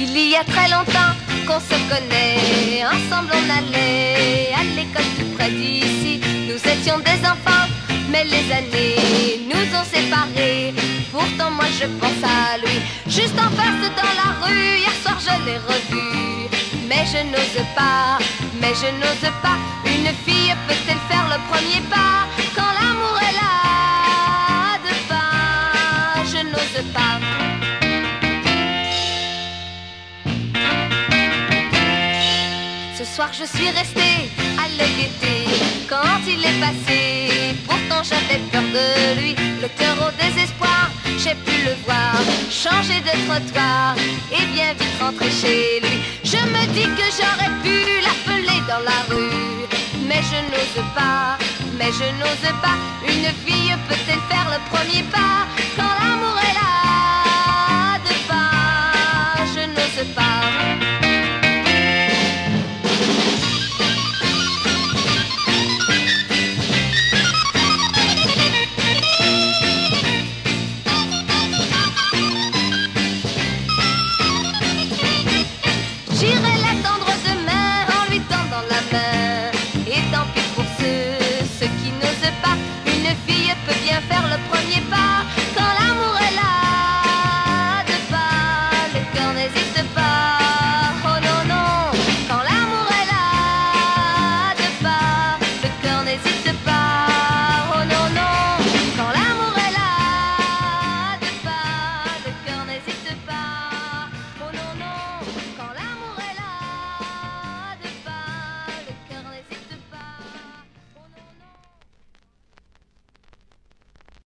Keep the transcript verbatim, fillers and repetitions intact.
Il y a très longtemps qu'on se connaît, ensemble on allait à l'école tout près d'ici. Nous étions des enfants, mais les années nous ont séparés. Pourtant moi je pense à lui, juste en face dans la rue. Hier soir je l'ai revu, mais je n'ose pas, mais je n'ose pas. Une fille peut-elle faire le premier pas quand l'amour est là devant? Je n'ose pas. Ce soir je suis restée à le guetter quand il est passé. Pourtant j'avais peur de lui, le cœur au désespoir. J'ai pu le voir changer de trottoir et bien vite rentrer chez lui. Je me dis que j'aurais pu l'appeler dans la rue, mais je n'ose pas, mais je n'ose pas. Une fille peut-elle faire le premier pas